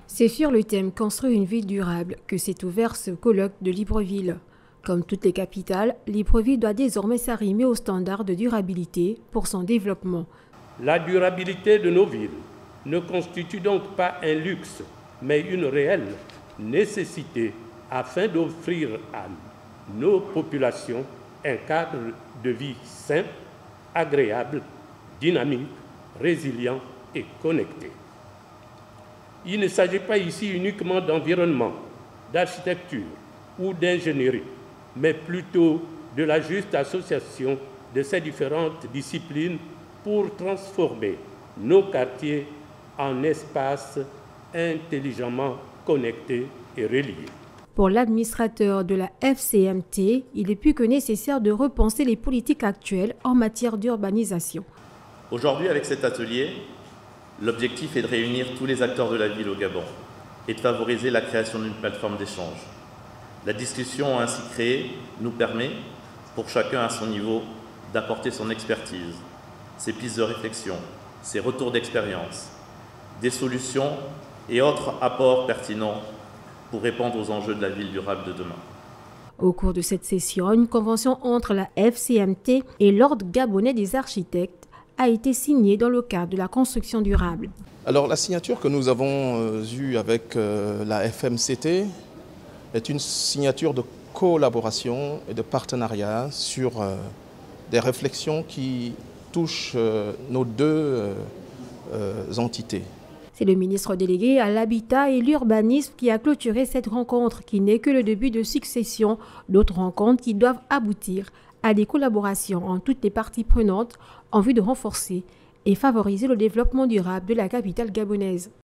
C'est sur le thème Construire une ville durable que s'est ouvert ce colloque de Libreville. Comme toutes les capitales, Libreville doit désormais s'arrimer aux standards de durabilité pour son développement. La durabilité de nos villes ne constitue donc pas un luxe, mais une réelle nécessité afin d'offrir à nos populations un cadre de vie sain, agréable, dynamique, résilient et connecté. Il ne s'agit pas ici uniquement d'environnement, d'architecture ou d'ingénierie, mais plutôt de la juste association de ces différentes disciplines pour transformer nos quartiers en espaces intelligemment connectés et reliés. Pour l'administrateur de la FCMT, il est plus que nécessaire de repenser les politiques actuelles en matière d'urbanisation. Aujourd'hui, avec cet atelier, l'objectif est de réunir tous les acteurs de la ville au Gabon et de favoriser la création d'une plateforme d'échange. La discussion ainsi créée nous permet, pour chacun à son niveau, d'apporter son expertise, ses pistes de réflexion, ses retours d'expérience, des solutions et autres apports pertinents pour répondre aux enjeux de la ville durable de demain. Au cours de cette session, une convention entre la FCMT et l'Ordre gabonais des architectes a été signée dans le cadre de la construction durable. Alors la signature que nous avons eue avec la FMCT est une signature de collaboration et de partenariat sur des réflexions qui touchent nos deux entités. C'est le ministre délégué à l'habitat et l'urbanisme qui a clôturé cette rencontre qui n'est que le début de succession d'autres rencontres qui doivent aboutir à des collaborations entre toutes les parties prenantes en vue de renforcer et favoriser le développement durable de la capitale gabonaise.